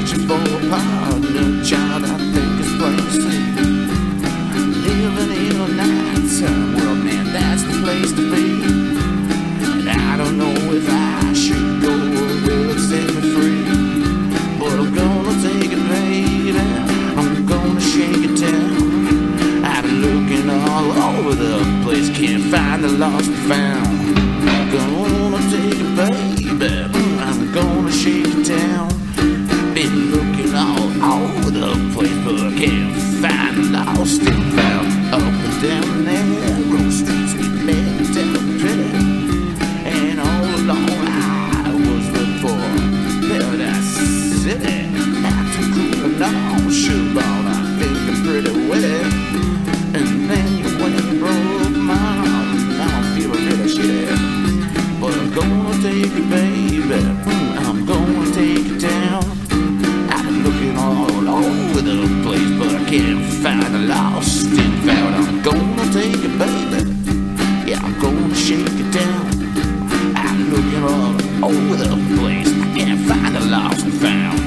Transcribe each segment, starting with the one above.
searching for a partner, child. I think it's plain to see. Living in a nighttime world, man, that's the place to be. And I don't know if I should go or will it set me free. But I'm gonna take it, baby. I'm gonna shake it down. I've been looking all over the place, can't find the lost and found. I'm gonna take it, baby. I'm gonna shake it down. Been looking all over the place, but I can't find the lost and found. Up and down narrow streets, we met down pretty, and all along I was looking for Paradise City. After cooling on, sugar on, I think I'm pretty wet. And then you went and broke my heart. Now I'm feeling really shitty, but I'm gonna take it, baby. I'm gonna take it down. I've been looking all over the place, but I can't find the lost and found. I'm gonna take it, baby. Yeah, I'm gonna shake it down. I've been looking all over the place, I can't find the lost and found.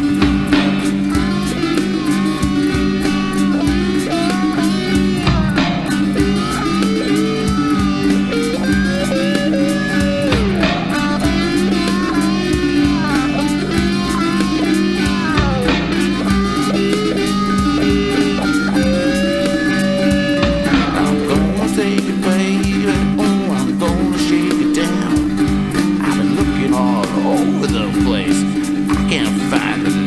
Over the place, I can't find the